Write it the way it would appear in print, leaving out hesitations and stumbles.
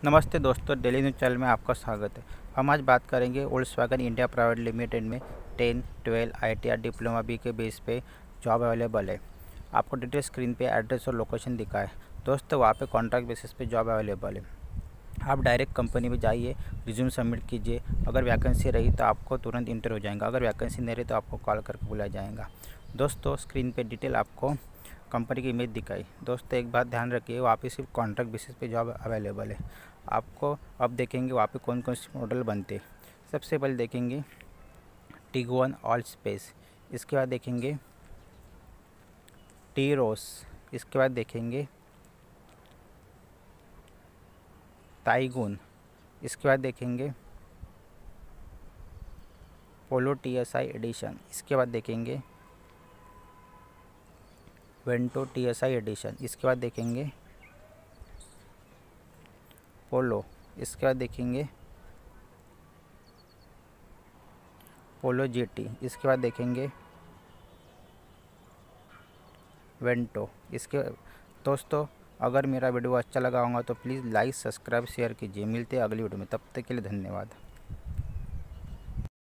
नमस्ते दोस्तों, daily news channel में आपका स्वागत है। हम आज बात करेंगे वोल्क्सवैगन इंडिया प्राइवेट लिमिटेड में 10, 12 ITR डिप्लोमा बी के बेस पे जॉब अवेलेबल है। आपको डिटेल स्क्रीन पे एड्रेस और लोकेशन दिखा है। दोस्तों, वहाँ पे कॉन्ट्रैक्ट बेसिस पे जॉब अवेलेबल है। आप डायरेक्ट कंपनी में जाइए, रिज्यूम सबमिट कीजिए। अगर वैकेंसी रही तो आपको तुरंत इंटरव्यू हो जाएगा। अगर वैकेंसी नहीं रही तो आपको कॉल करके बुलाया जाएगा। दोस्तों, स्क्रीन पे डिटेल आपको कंपनी की इमेज दिखाई। दोस्तों, एक बात ध्यान रखिए, वहाँ पे सिर्फ कॉन्ट्रैक्ट बेसिस पे जॉब अवेलेबल है। आपको अब देखेंगे वहाँ पे कौन कौन से मॉडल बनते। सबसे पहले देखेंगे टिगोन ऑल स्पेस, इसके बाद देखेंगे टी रोस, इसके बाद देखेंगे ताइगुन, इसके बाद देखेंगे पोलो TSI एडिशन, इसके बाद देखेंगे वेंटो TSI एडिशन, इसके बाद देखेंगे पोलो, इसके बाद देखेंगे पोलो GT, इसके बाद देखेंगे वेंटो। इसके दोस्तों, अगर मेरा वीडियो अच्छा लगा होगा तो प्लीज़ लाइक, सब्सक्राइब, शेयर कीजिए। मिलते हैं अगली वीडियो में, तब तक के लिए धन्यवाद।